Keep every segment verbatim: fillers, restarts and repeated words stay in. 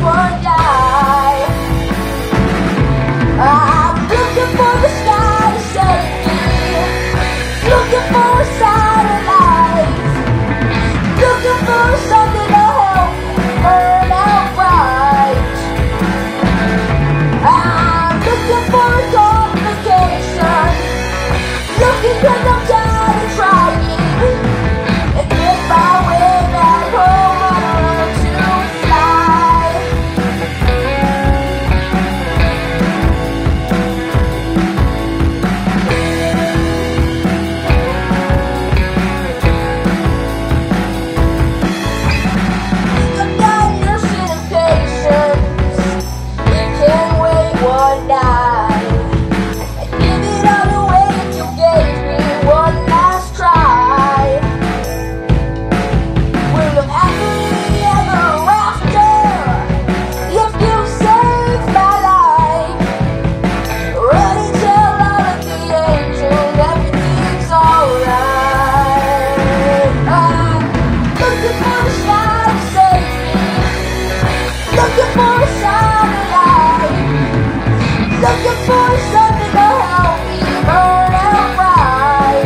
one die. I'm looking for the sky to save me, looking for a satellite, looking for something to help me burn out right. I'm looking for a complication, looking 'cause I'm tired of trying, and make my way back home on a learn to fly. I'm not nursing impatience, it can wait one night. I give it all away if you gave me one last try. We'll live happily ever after if you save my life. Run and tell all of the angels everything's alright. I'm looking for the sky to save me, looking for a satellite, looking for something to help me burn out right.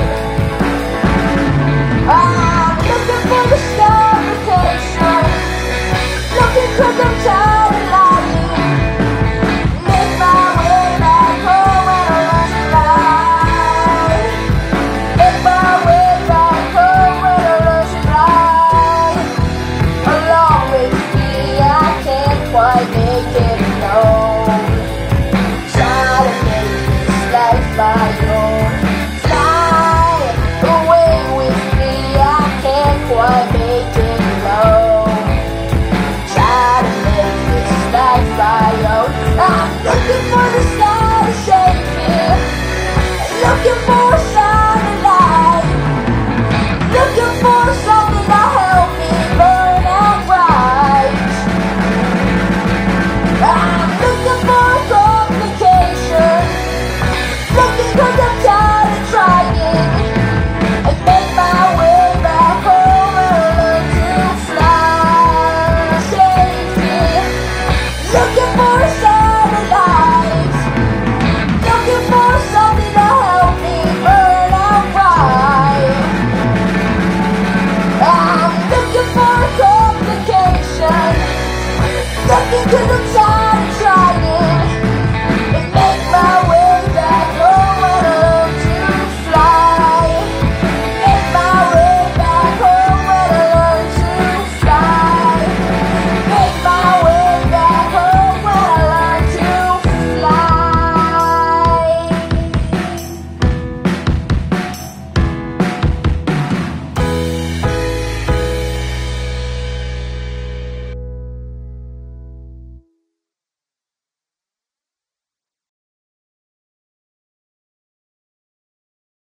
I'm looking for the complication, looking 'cause I'm tired of lying, make my way back home and I learn to fly. Make my way back home and I learn to fly. Along with me, I can't quite make it alone. Try to make this life my own. Fly away with me, I can't quite make it alone. Try to make this life my own. I'm looking for the sky to save me, looking for a satellite, looking for something to help me burn out right. I'm looking for a complication, looking 'cause I'm tired of trying, and make my way back home and learn to fly. Save me, looking for a satellite, looking for something to help me burn out right. I'm looking for a complication, looking 'cause